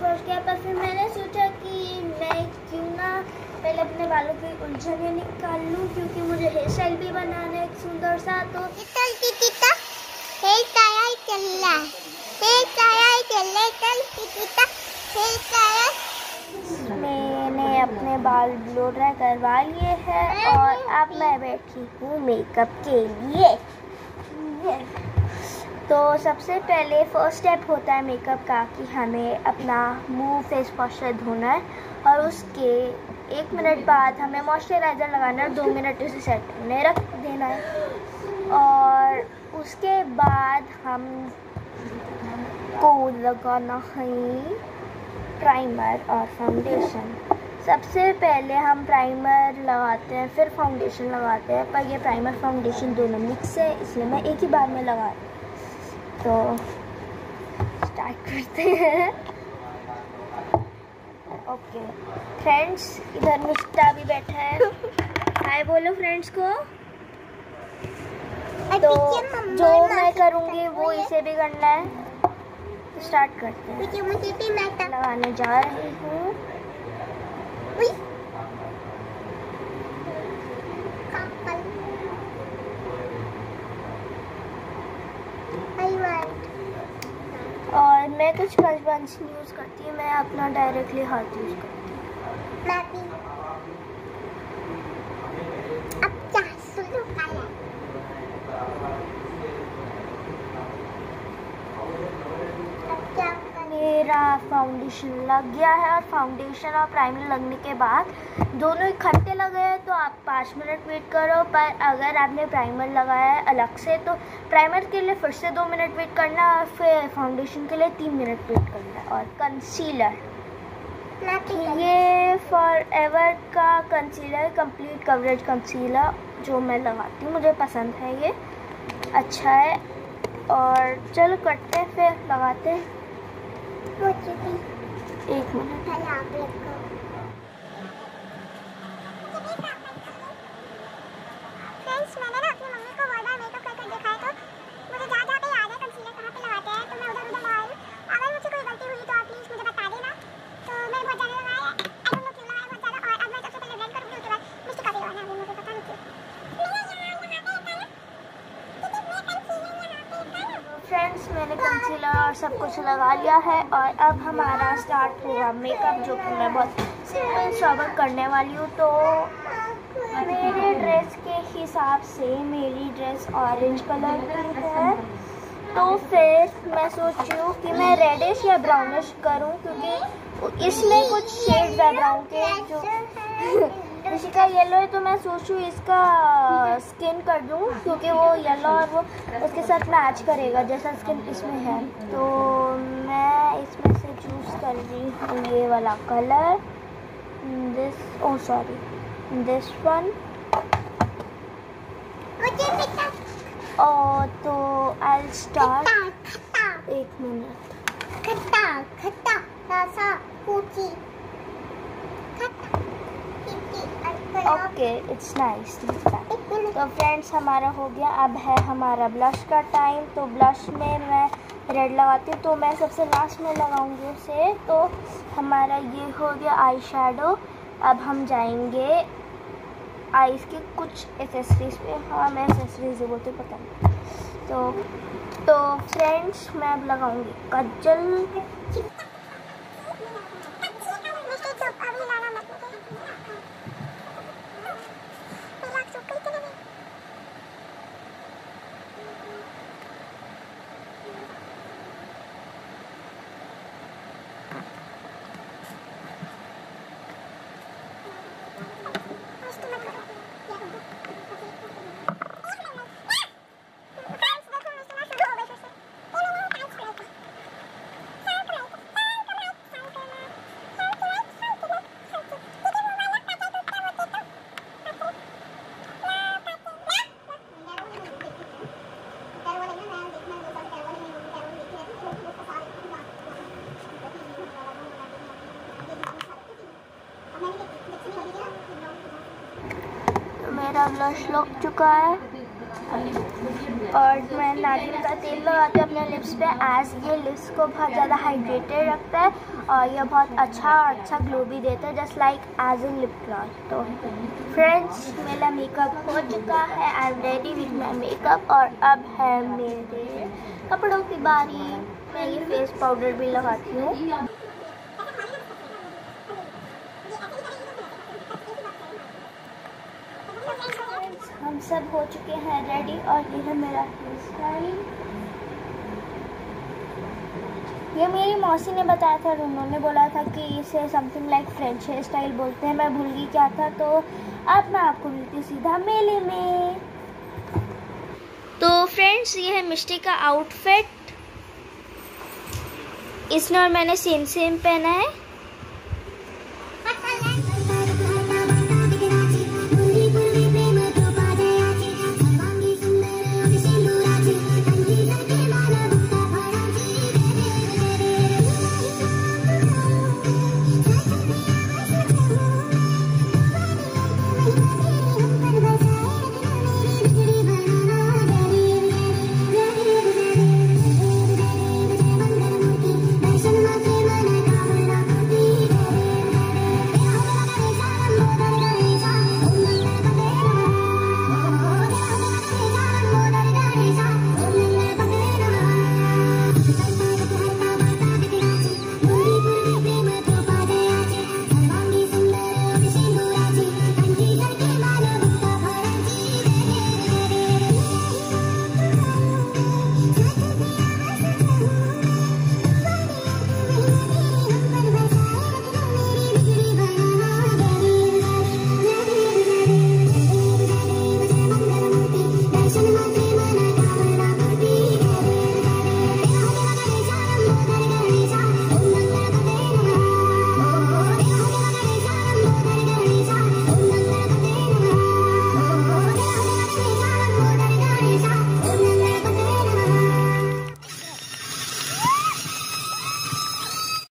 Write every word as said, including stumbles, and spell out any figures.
First किया, पर फिर मैंने सोचा कि मैं क्यों ना पहले अपने बालों की उलझनें निकाल लूँ, क्योंकि मुझे हेयर स्टाइल भी बनाना है एक सुंदर सा। तो मैंने अपने बाल ब्लो ड्राई करवा लिए हैं और अब मैं बैठी हूँ मेकअप के लिए। तो सबसे पहले फर्स्ट स्टेप होता है मेकअप का कि हमें अपना मुंह फेस पॉस्चर धोना है और उसके एक मिनट बाद हमें मॉइस्चराइज़र लगाना है, दो मिनट उसे सेट होने रख देना है। और उसके बाद हम को लगाना है प्राइमर और फाउंडेशन। सबसे पहले हम प्राइमर लगाते हैं, फिर फाउंडेशन लगाते हैं, पर ये प्राइमर फाउंडेशन दोनों मिक्स है, इसलिए मैं एक ही बार में लगा रही हूँ। तो स्टार्ट करते हैं। ओके फ्रेंड्स, इधर मिस्टा भी बैठा है। हाय बोलो फ्रेंड्स को। तो जो मैं करूँगी वो इसे भी करना है। स्टार्ट करते हैं। मुझे भी मैं लगाने जा रही हूँ। और मैं कुछ पंच पंच यूज़ करती हूँ, मैं अपना डायरेक्टली हाथ यूज़ करती हूँ। मैं भी अब क्या सुनो मेरा फाउंडेशन लग गया है। और फाउंडेशन और प्राइमर लगने के बाद दोनों इकट्ठे लगे हैं तो आप पाँच मिनट वेट करो। पर अगर आपने प्राइमर लगाया है अलग से तो प्राइमर के लिए फिर से दो मिनट वेट करना और फिर फाउंडेशन के लिए तीन मिनट वेट करना है। और कंसीलर, ये फॉर एवर का कंसीलर, कंप्लीट कवरेज कंसीलर जो मैं लगाती हूँ, मुझे पसंद है, ये अच्छा है। और चलो करते हैं, फिर लगाते हैं। एक मिनट फ्रेंड्स, मैंने ना अपनी मम्मी को बहुत बार मेकअप कर कर देखा है, तो मुझे जहाँ जहाँ पे याद है कंसीलर कहाँ पे लगाते हैं, तो मैं उधर उधर लगा रही हूँ। अगर मुझसे कोई गलती हुई तो आप प्लीज़ मुझे बता देना। तो मैं बहुत ज़्यादा लगाया है, आई डोंट नो क्यों लगाया बहुत ज़्यादा। और अब मैं सबसे पहले ब्लेंड करूँगी, उसके बाद मिस्टी का भी लगाना है, मुझे पता नहीं क्यों। फ्रेंड्स, मैंने कंसीलर और सब कुछ लगा लिया है और अब हमारा स्टार्ट होगा मेकअप, जो कि मैं बहुत सिंपल सोबर करने वाली हूँ। तो मेरे ड्रेस के हिसाब से मेरी ड्रेस ऑरेंज कलर की है, तो फिर मैं सोच रही हूँ कि मैं रेडिश या ब्राउनिश करूँ, क्योंकि इसमें कुछ शेड्स है ब्राउन के। जो इसका येलो है तो मैं सोच रही हूँ इसका स्किन कर दूँ, क्योंकि वो येलो और वो उसके साथ मैच करेगा जैसा स्किन इसमें है। तो मैं इसमें से चूज़ कर रही हूँ ये वाला colour, this oh sorry this one. और तो आई स्टार्ट। एक मिनट। खट्टा खट्टा रसा कुची ओके, इट्स नाइस। तो फ्रेंड्स, हमारा हो गया। अब है हमारा ब्लश का टाइम। तो ब्लश में मैं रेड लगाती हूँ, तो मैं सबसे लास्ट में लगाऊंगी उसे। तो हमारा ये हो गया आई शेडो। अब हम जाएंगे आईज की कुछ एसेसरीज पे। हाँ, मैं एसेसरीज है बोलते पता नहीं। तो तो फ्रेंड्स, मैं अब लगाऊंगी काजल। मेरा ब्लश लग चुका है। और मैं नारियल का तेल लगाती हूँ अपने लिप्स पे, एज ये लिप्स को बहुत ज़्यादा हाइड्रेटेड रखता है और ये बहुत अच्छा अच्छा ग्लो भी देता है, just like as a lip gloss. तो फ्रेंड्स, मेरा मेकअप हो चुका है, I am ready with my makeup. और अब है मेरे कपड़ों की बारी। मैं ये फेस पाउडर भी लगाती हूँ। हम सब हो चुके हैं रेडी और ये है मेरा हेयर स्टाइल। ये मेरी मौसी ने बताया था, उन्होंने बोला था कि इसे something like French hair style बोलते हैं। मैं भूल गई क्या था, तो अब मैं आपको मिलती सीधा मेले में। तो फ्रेंड्स, ये है मिष्टी का आउटफिट। इसने और मैंने सेम सेम पहना है।